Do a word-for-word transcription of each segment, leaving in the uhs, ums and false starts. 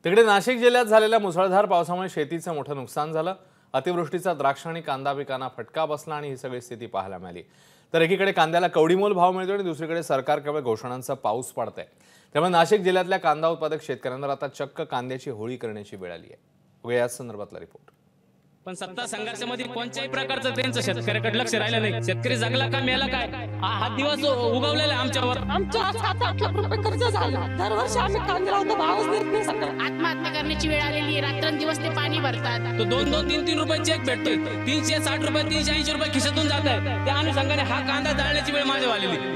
तिकडे नाशिक जिल्ह्यात झालेल्या मुसळधार पावसामुळे शेतीचं मोठं नुकसान झालं। अतिवृष्टीचा द्राक्ष आणि कांदा पिकांना फटका बसला आणि ही सगळी स्थिती पाहायला मिळाली। तर एकीकडे कांद्याला कवडीमोल भाव मिळतो आणि दुसरीकडे सरकार केवळ घोषणांचा पाऊस पाडतंय। त्यामुळे नाशिक जिल्ह्यातल्या कांदा उत्पादक शेतकऱ्यांवर आता चक्क कांद्याची होळी करण्याची वेळ आली आहे। बघूया या संदर्भातला रिपोर्ट। पण सत्ता संघर्षामध्ये कोणत्याही प्रकारचं त्यांचं शेतकऱ्याकडे लक्ष राहिलं नाही। शेतकरी जगला का मेला काय हा दिवस उगवलेला आमच्यावर। आमच्या सात आठ लाख रुपये कर्ज झालं। दरवर्षी आम्ही कांद्याला होतो भावच देत नाही। सरकार आत्महत्या करण्याची वेळ आलेली आहे। रात्रंदिवस ते पाणी भरतात। तो दोन दोन तीन तीन रुपये चेक भेटतोय। तीनशे साठ रुपये तीनशे ऐंशी रुपये खिशातून जात आहे। त्या अनुषंगाने हा कांदा जाळण्याची वेळ माझ्या आलेली।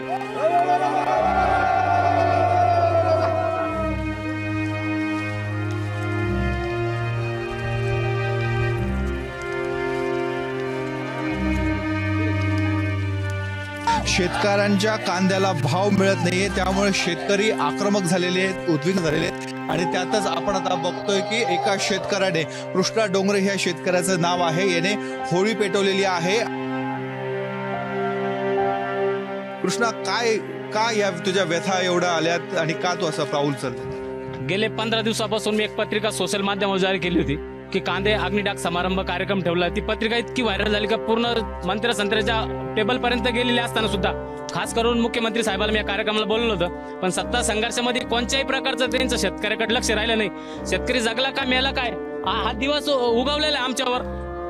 शेतकऱ्यांच्या कांद्याला भाव मिळत नाहीये, त्यामुळे शेतकरी आक्रमक झालेले आहेत, उद्विग्न झालेले आहेत। आणि त्यातच आपण आता बघतोय की एका शेतकऱ्याने, कृष्णा डोंगरे ह्या शेतकऱ्याचं नाव आहे, याने होळी पेटवलेली आहे। कृष्णा, काय का या तुझ्या व्यथा एवढ्या आल्यात आणि का तू असं पाऊल चल? गेले पंधरा दिवसापासून मी एक पत्रिका सोशल माध्यमावर जारी केली होती की कांदे अग्निडाग समारंभ कार्यक्रम ठेवला। ती पत्रिका इतकी व्हायरल झाली का पूर्ण मंत्री संत्र्याच्या टेबल पर्यंत गेलेली असताना सुद्धा खास करून मुख्यमंत्री साहेबांना मी या कार्यक्रमाला बोलवलं होतं। पण सत्ता संघर्षामध्ये कोणत्याही प्रकारचं त्यांचं शेतकऱ्याकडे लक्ष राहिलं नाही। शेतकरी जगला का मेला काय हा दिवस उगवलेला आमच्यावर।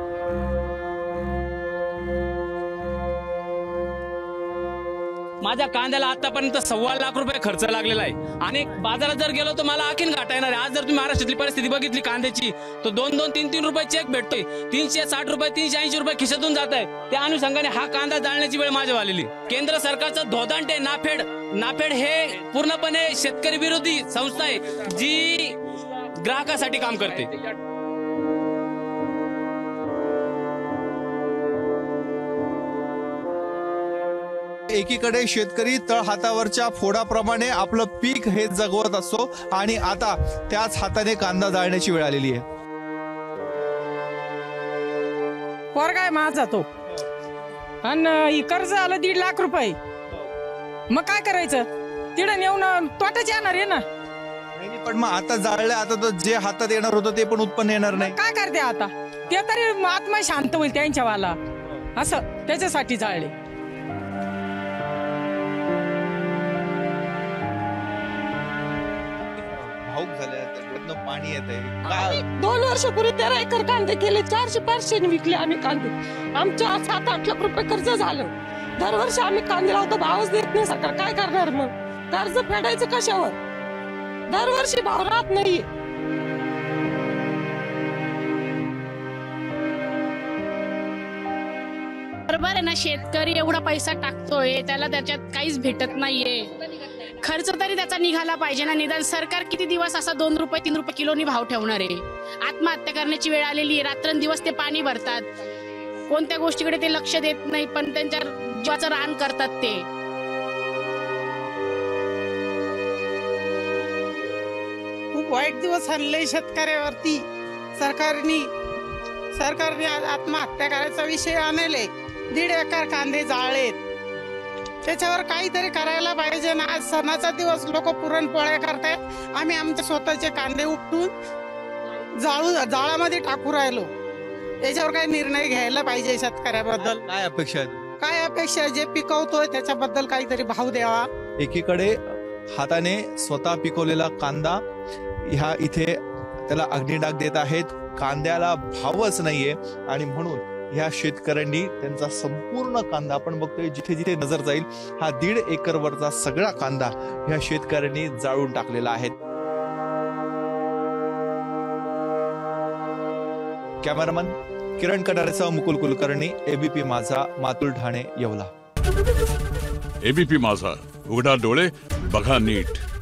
माझ्या कांद्याला आतापर्यंत सव्वा लाख रुपये खर्च लागलेला आहे आणि बाजारात जर गेलो तर मला आखीन घाटा येणार आहे। आज जर तुम्ही महाराष्ट्रातली परिस्थिती बघितली कांद्याची तर दोन दोन तीन तीन रुपये चेक भेटतोय। तीनशे साठ रुपये तीनशे ऐंशी रुपये खिशातून जात आहे। त्या अनुषंगाने हा कांदा जाळण्याची वेळ माझ्या आलेली। केंद्र सरकारचं धोदांटे नाफेड नाफेड हे पूर्णपणे शेतकरी विरोधी संस्था आहे जी ग्राहकासाठी काम करते। एकीकडे शेतकरी तळहातावरच्या फोडाप्रमाणे आपलं पीक हे जगवत असतो आणि आता त्याच हाताने कांदा जाळण्याची वेळ आलेली आहे। पोरगा आहे माझा तो, आणि कर्ज आलं दीड लाख रुपये। मग काय करायचं? तिकडे नेऊन तोटाच येणार आहे ना। पण मग आता जाळलं, आता तर जे हातात येणार होतं ते पण उत्पन्न येणार नाही। काय करते आता? ते तरी आत्मा शांत होईल त्यांच्या वाला, असं त्याच्यासाठी जाळले। पाणी येते। दोन वर्षापूर्वी तेरा एकर कांदे केले, चारशे पाचशे विकले आम्ही कांदे। आमच्या सात आठ लाख रुपये कर्ज झालं। दरवर्षी आम्ही कांद्याला होतो भावच देत नाही। सरकार काय करणार? मग कर्ज फेडायचं कशावर? दरवर्षी भाव राहत नाही। बरोबर आहे ना, शेतकरी एवढा पैसा टाकतोय त्याला त्याच्यात काहीच भेटत नाहीये। खर्च तरी त्याचा निघाला पाहिजे ना। निदान सरकार किती दिवस असा दोन रुपये तीन रुपये किलोनी भाव ठेवणार आहे? आत्महत्या करण्याची वेळ आलेली आहे। रात्रंदिवस ते पाणी भरतात। कोणत्या गोष्टीकडे ते लक्ष देत नाही, पण त्यांच्या जीवाचं रान करतात ते। खूप वाईट दिवस आणले शेतकऱ्यावरती। सरकारने सरकारने आत्महत्या करायचा विषय आणले। दीड एकर कांदे जाळलेत, त्याच्यावर काहीतरी करायला पाहिजे ना। आज सणाचा दिवस, लोक पुरणपोळ्या करतायत, आम्ही आमचे स्वतःचे कांदे उपटून जाळू जाळामध्ये टाकू राहिलो। त्याच्यावर काही निर्णय घ्यायला पाहिजे शेतकऱ्याबद्दल। काय अपेक्षा आहे? काय अपेक्षा? जे पिकवतोय त्याच्याबद्दल काहीतरी भाव द्यावा। एकीकडे हाताने स्वतः पिकवलेला कांदा ह्या इथे त्याला अग्निडाग देत आहेत, कांद्याला भावच नाहीये आणि म्हणून ह्या शेतकऱ्यांनी त्यांचा संपूर्ण कांदा, आपण बघतोय जिथे जिथे नजर जाईल हा दीड एकर वरचा सगळा कांदा ह्या शेतकऱ्यांनी जाळून टाकलेला आहे। कॅमेरामन किरण कडारेसह मुकुल कुलकर्णी, एबीपी माझा, मातुल ठाणे, येवला। एबीपी माझा, उघडा डोळे बघा नीट।